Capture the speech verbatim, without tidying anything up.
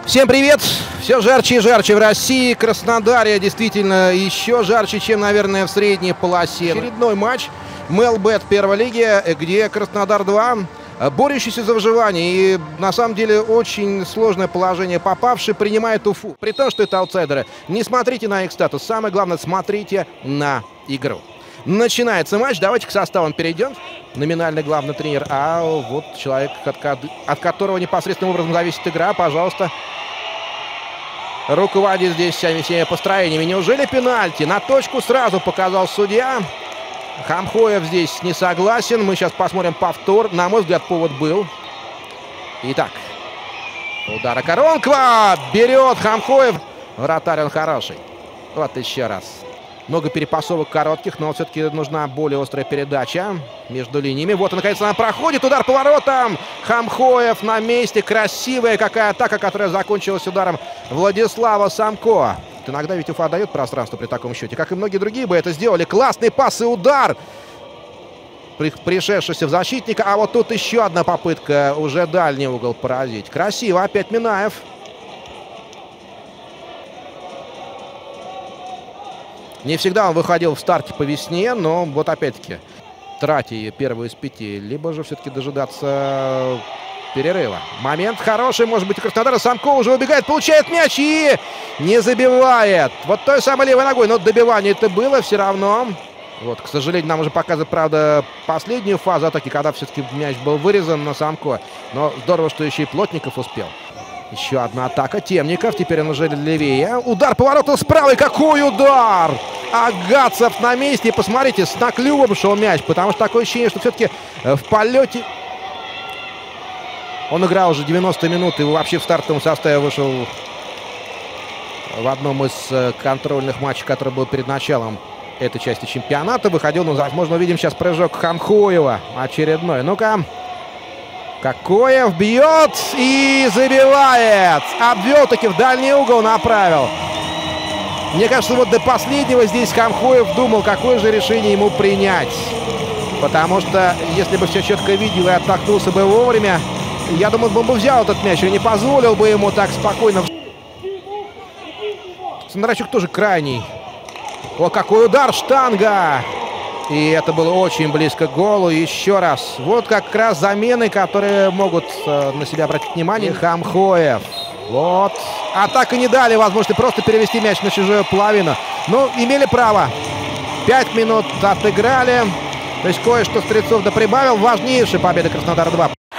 Всем привет! Все жарче и жарче в России. Краснодаре действительно еще жарче, чем, наверное, в средней полосе. Очередной матч МЛБет первой лиги, где Краснодар два, борющийся за выживание. И на самом деле очень сложное положение попавший, принимает Уфу. При том, что это аутсайдеры. Не смотрите на их статус. Самое главное, смотрите на игру. Начинается матч. Давайте к составам перейдем. Номинальный главный тренер, а вот человек, от, от которого непосредственным образом зависит игра. Пожалуйста. Руководит здесь всеми построениями. Неужели пенальти? На точку сразу показал судья. Хамхоев здесь не согласен. Мы сейчас посмотрим повтор. На мой взгляд, повод был. Итак. Удар Коронкова. Берет Хамхоев. Вратарь он хороший. Вот еще раз. Много перепасовок коротких, но все-таки нужна более острая передача между линиями. Вот, наконец, она проходит. Удар по воротам. Хамхоев на месте. Красивая какая атака, которая закончилась ударом Владислава Самко. Иногда ведь Уфа дает пространство при таком счете. Как и многие другие бы это сделали. Классный пас и удар. Пришедшийся в защитника. А вот тут еще одна попытка. Уже дальний угол поразить. Красиво. Опять Минаев. Не всегда он выходил в старте по весне, но вот опять-таки трати первую из пяти. Либо же все-таки дожидаться перерыва. Момент хороший, может быть, у Краснодара. Самко уже убегает, получает мяч и не забивает. Вот той самой левой ногой, но добивание это было все равно. Вот, к сожалению, нам уже показывают, правда, последнюю фазу атаки, когда все-таки мяч был вырезан на Самко. Но здорово, что еще и Плотников успел. Еще одна атака. Темников. Теперь он уже левее. Удар по вороту с правой. Какой удар! Агатцев на месте. Посмотрите, с наклювом шел мяч. Потому что такое ощущение, что все-таки в полете... Он играл уже девяносто минут и вообще в стартовом составе вышел в одном из контрольных матчей, который был перед началом этой части чемпионата. Выходил, ну, возможно, увидим сейчас прыжок Хамхоева. Очередной. Ну-ка. Какое бьет и забивает. Обвел таки в дальний угол, направил. Мне кажется, вот до последнего здесь Хамхоев думал, какое же решение ему принять. Потому что, если бы все четко видел и оттолкнулся бы вовремя, я думаю, он бы взял этот мяч и не позволил бы ему так спокойно. Сандрачук тоже крайний. О, какой удар, штанга! И это было очень близко к голу. Еще раз. Вот как раз замены, которые могут э, на себя обратить внимание. Хамхоев. Вот. А так и не дали возможности просто перевести мяч на чужую половину. Ну, имели право. Пять минут отыграли. То есть кое-что Стрельцов доприбавил. Важнейшая победа Краснодар два.